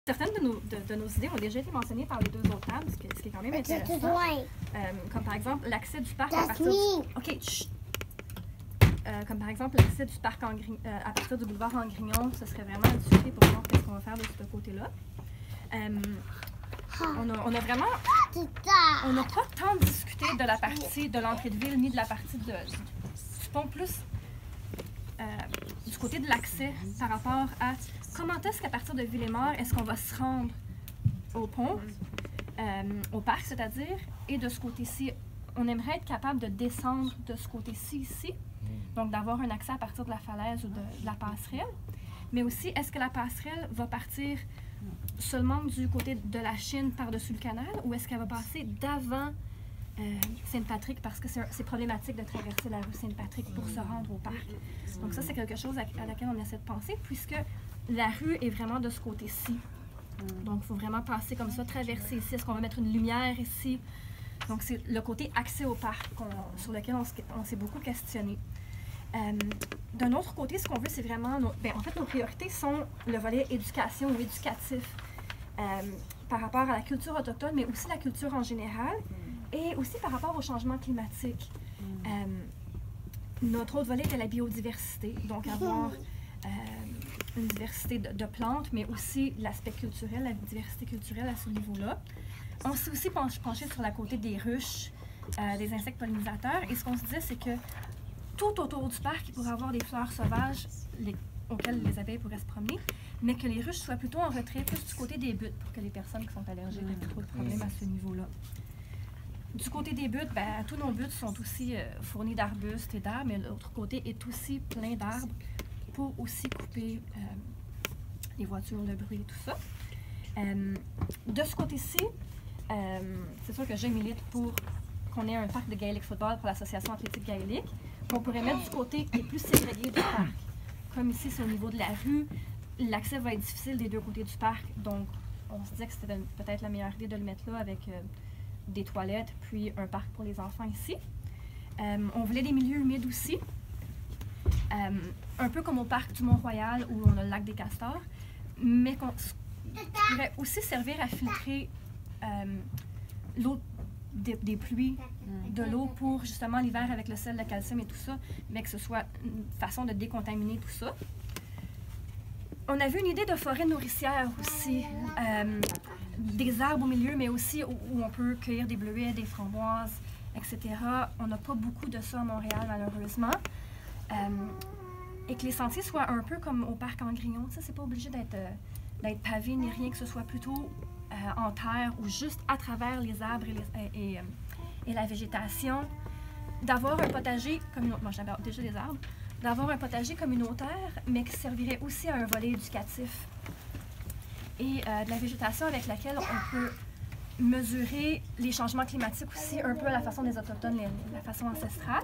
certaines de nos idées ont déjà été mentionnées par les deux autres tables, ce qui est quand même intéressant. Comme par exemple l'accès du parc à partir comme par exemple l'accès du parc à partir du boulevard Angrignon, ce serait vraiment à discuter pour voir qu'est-ce qu'on va faire de ce côté-là. On a vraiment... On n'a pas tant discuté de la partie de l'entrée de ville ni de la partie du pont, plus du côté de l'accès par rapport à comment est-ce qu'à partir de Villemort, est-ce qu'on va se rendre au pont, au parc, c'est-à-dire, et de ce côté-ci, on aimerait être capable de descendre de ce côté-ci ici, donc d'avoir un accès à partir de la falaise ou de la passerelle, mais aussi, est-ce que la passerelle va partir seulement du côté de la Chine par-dessus le canal, ou est-ce qu'elle va passer d'avant Sainte-Patrick, parce que c'est problématique de traverser la rue Sainte-Patrick pour se rendre au parc. Donc ça, c'est quelque chose à laquelle on essaie de penser, puisque la rue est vraiment de ce côté-ci. Donc, il faut vraiment passer comme ça, traverser ici. Est-ce qu'on va mettre une lumière ici? Donc, c'est le côté accès au parc sur lequel on s'est beaucoup questionné. D'un autre côté, ce qu'on veut, c'est vraiment... en fait, nos priorités sont le volet éducation ou éducatif par rapport à la culture autochtone, mais aussi la culture en général, et aussi par rapport au changement climatique. Notre autre volet est la biodiversité, donc avoir une diversité de plantes, mais aussi l'aspect culturel, la diversité culturelle à ce niveau-là. On s'est aussi penché sur la côté des ruches, des insectes pollinisateurs, et ce qu'on se disait, c'est que tout autour du parc, il pourrait avoir des fleurs sauvages auxquelles les abeilles pourraient se promener, mais que les ruches soient plutôt en retrait, plus du côté des buttes, pour que les personnes qui sont allergiques n'aient plus trop de problèmes à ce niveau-là. Du côté des buttes, tous nos buttes sont aussi fournis d'arbustes et d'arbres, mais l'autre côté est aussi plein d'arbres pour aussi couper les voitures, le bruit et tout ça. De ce côté-ci, c'est sûr que je milite pour qu'on ait un parc de Gaelic Football pour l'Association athlétique gaélique, qu'on pourrait mettre du côté qui est plus ségrégé du parc. Comme ici, c'est au niveau de la rue, l'accès va être difficile des deux côtés du parc, donc on se disait que c'était peut-être la meilleure idée de le mettre là avec des toilettes, puis un parc pour les enfants ici. On voulait des milieux humides aussi, un peu comme au parc du Mont-Royal où on a le lac des Castors, mais qui pourrait aussi servir à filtrer l'eau des pluies, de l'eau pour justement l'hiver avec le sel, le calcium et tout ça, mais que ce soit une façon de décontaminer tout ça. On avait une idée de forêt nourricière aussi, des arbres au milieu, mais aussi où on peut cueillir des bleuets, des framboises, etc. On n'a pas beaucoup de ça à Montréal, malheureusement. Et que les sentiers soient un peu comme au parc Angrignon. Ça, c'est pas obligé d'être pavé ni rien, que ce soit plutôt en terre ou juste à travers les arbres et la végétation. D'avoir un potager communautaire, moi j'avais déjà des arbres, d'avoir un potager communautaire, mais qui servirait aussi à un volet éducatif. Et de la végétation avec laquelle on peut mesurer les changements climatiques aussi, un peu à la façon des Autochtones, la façon ancestrale.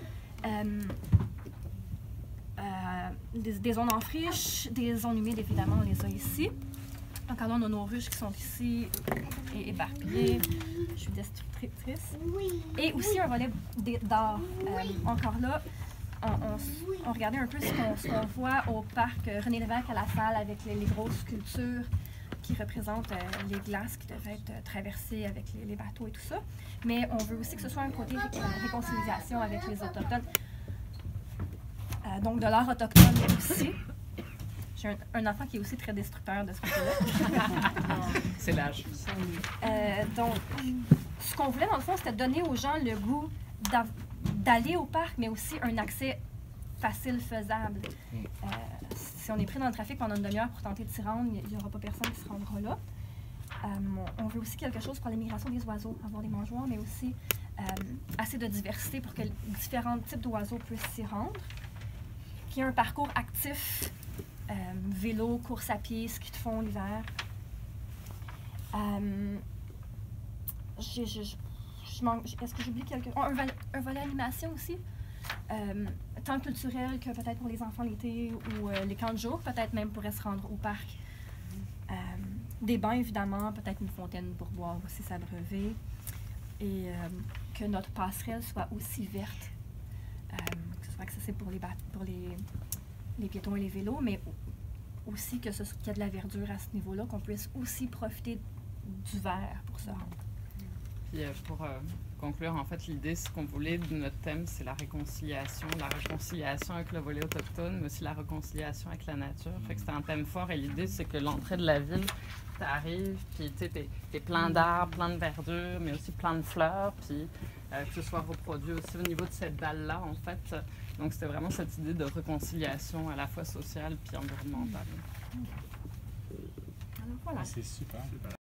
Des zones en friche, des zones humides, évidemment, on les a ici. Donc, on a nos ruches qui sont ici et éparpillées. Je suis destructrice. Et aussi un volet d'art. Encore là, on regardait un peu ce qu'on voit au parc René Lévesque à la salle avec les grosses sculptures qui représentent les glaces qui devraient être traversées avec les bateaux et tout ça. Mais on veut aussi que ce soit un côté réconciliation avec les Autochtones. Donc, de l'art autochtone aussi. J'ai un enfant qui est aussi très destructeur de ce côté-là. C'est l'âge. Donc, ce qu'on voulait, dans le fond, c'était donner aux gens le goût d'aller au parc, mais aussi un accès facile, faisable. Si on est pris dans le trafic pendant une demi-heure pour tenter de s'y rendre, il n'y aura pas personne qui se rendra là. On veut aussi quelque chose pour l'immigration des oiseaux, avoir des mangeoires, mais aussi assez de diversité pour que différents types d'oiseaux puissent s'y rendre. Qu'il y ait un parcours actif, vélo, course à pied, ski de fond l'hiver. Est-ce que j'oublie quelque chose? Un volet animation aussi. Tant culturel que peut-être pour les enfants l'été ou les camps de jour, peut-être même pourraient se rendre au parc. Des bains, évidemment, peut-être une fontaine pour boire aussi, s'abreuver. Et que notre passerelle soit aussi verte. Que ce soit accessible pour les piétons et les vélos, mais aussi qu'il y a de la verdure à ce niveau-là, qu'on puisse aussi profiter du vert pour se rendre. Puis pour conclure, en fait, l'idée, ce qu'on voulait de notre thème, c'est la réconciliation avec le volet autochtone, mais aussi la réconciliation avec la nature. Fait que c'était un thème fort et l'idée, c'est que l'entrée de la ville, t'arrives, puis tu sais, t'es plein d'arbres, plein de verdure, mais aussi plein de fleurs, puis que ce soit reproduit aussi au niveau de cette dalle-là, en fait. Donc, c'était vraiment cette idée de réconciliation à la fois sociale puis environnementale. Alors voilà. C'est super.